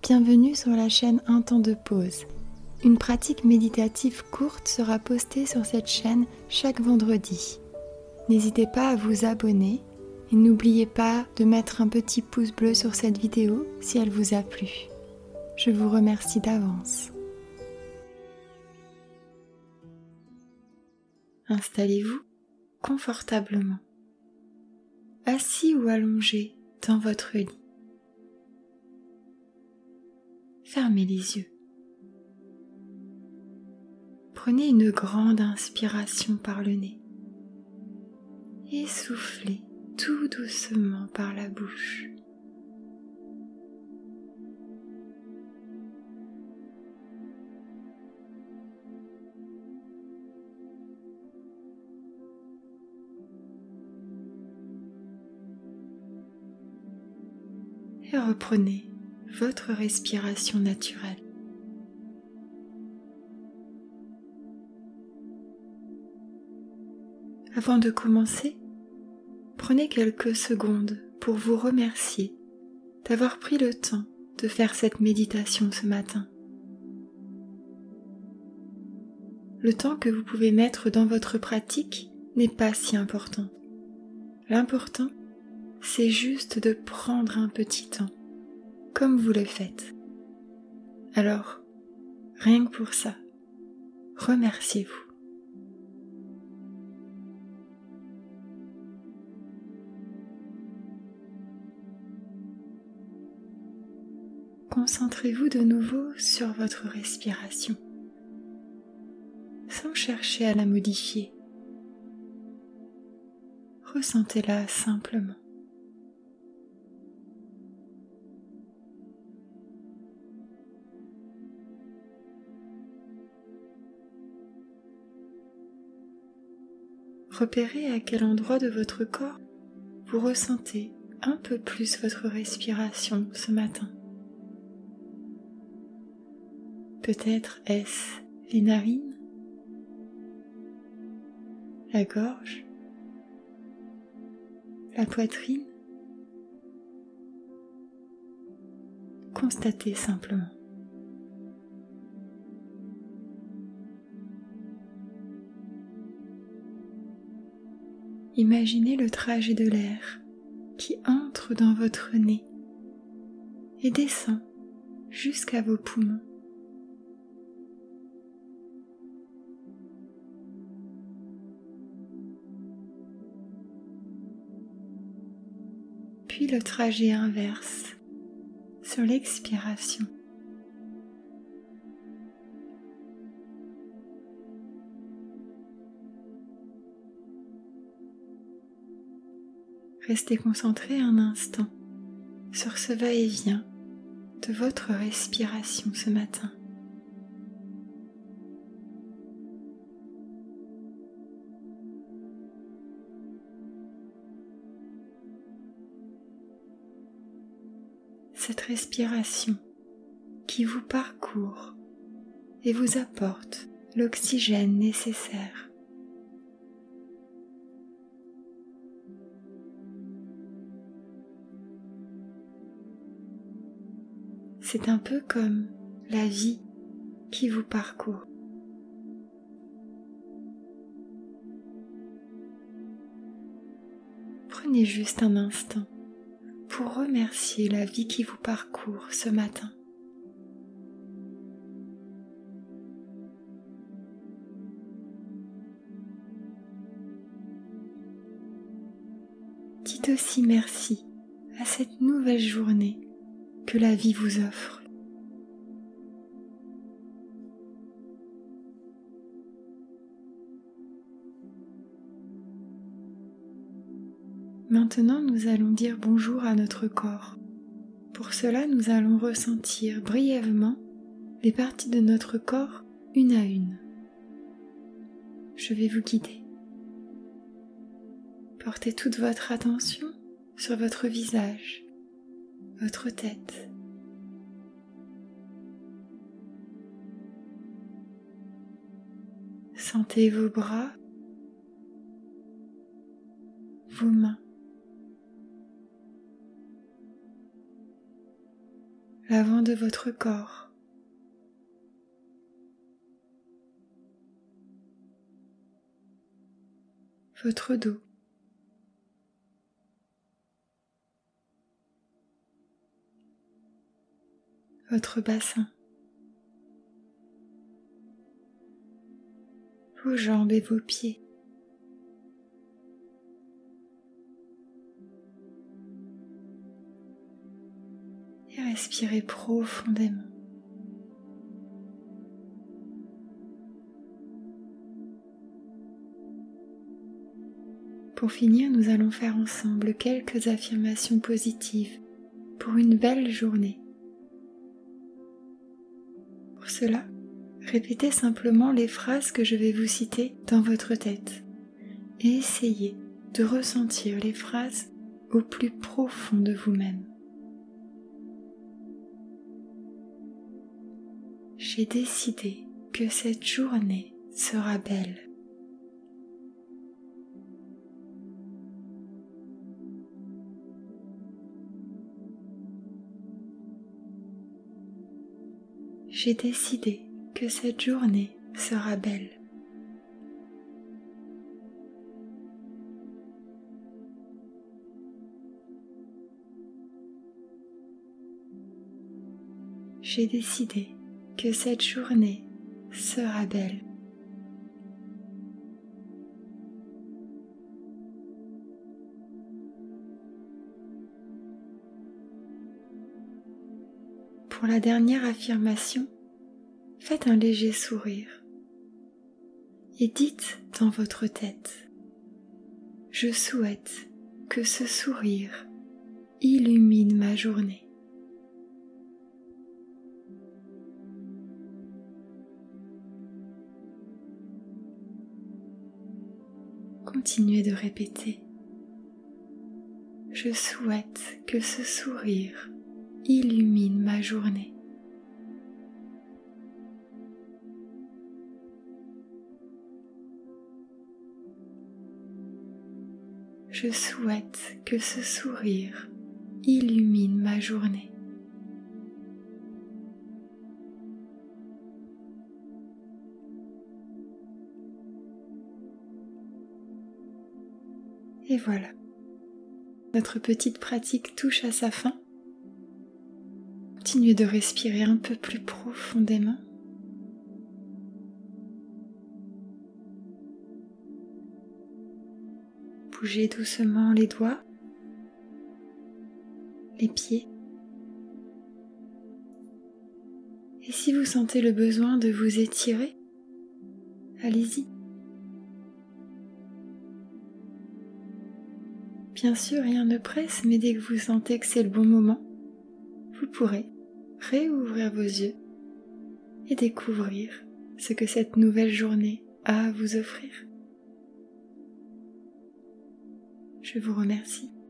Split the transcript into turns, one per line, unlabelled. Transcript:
Bienvenue sur la chaîne Un temps de pause. Une pratique méditative courte sera postée sur cette chaîne chaque vendredi. N'hésitez pas à vous abonner et n'oubliez pas de mettre un petit pouce bleu sur cette vidéo si elle vous a plu. Je vous remercie d'avance. Installez-vous confortablement, assis ou allongé dans votre lit. Fermez les yeux. Prenez une grande inspiration par le nez et soufflez tout doucement par la bouche. Et reprenez votre respiration naturelle. Avant de commencer, prenez quelques secondes pour vous remercier d'avoir pris le temps de faire cette méditation ce matin. Le temps que vous pouvez mettre dans votre pratique n'est pas si important. L'important, c'est juste de prendre un petit temps, comme vous le faites. Alors, rien que pour ça, remerciez-vous. Concentrez-vous de nouveau sur votre respiration, sans chercher à la modifier. Ressentez-la simplement. Repérez à quel endroit de votre corps vous ressentez un peu plus votre respiration ce matin. Peut-être est-ce les narines, la gorge, la poitrine. Constatez simplement. Imaginez le trajet de l'air qui entre dans votre nez et descend jusqu'à vos poumons. Puis le trajet inverse sur l'expiration. Restez concentré un instant sur ce va-et-vient de votre respiration ce matin. Cette respiration qui vous parcourt et vous apporte l'oxygène nécessaire. C'est un peu comme la vie qui vous parcourt. Prenez juste un instant pour remercier la vie qui vous parcourt ce matin. Dites aussi merci à cette nouvelle journée que la vie vous offre. Maintenant, nous allons dire bonjour à notre corps. Pour cela, nous allons ressentir brièvement les parties de notre corps une à une. Je vais vous guider. Portez toute votre attention sur votre visage, votre tête. Sentez vos bras, vos mains, la l'avant de votre corps. Votre dos. Votre bassin. Vos jambes et vos pieds. Et respirez profondément. Pour finir, nous allons faire ensemble quelques affirmations positives pour une belle journée. Pour cela, répétez simplement les phrases que je vais vous citer dans votre tête et essayez de ressentir les phrases au plus profond de vous-même. J'ai décidé que cette journée sera belle. J'ai décidé que cette journée sera belle. J'ai décidé que cette journée sera belle. Pour la dernière affirmation, faites un léger sourire et dites dans votre tête: je souhaite que ce sourire illumine ma journée. Continuez de répéter: je souhaite que ce sourire illumine ma journée. Je souhaite que ce sourire illumine ma journée. Et voilà, notre petite pratique touche à sa fin. Continuez de respirer un peu plus profondément. Bougez doucement les doigts, les pieds. Et si vous sentez le besoin de vous étirer, allez-y. Bien sûr, rien ne presse, mais dès que vous sentez que c'est le bon moment, vous pourrez réouvrir vos yeux et découvrir ce que cette nouvelle journée a à vous offrir. Je vous remercie.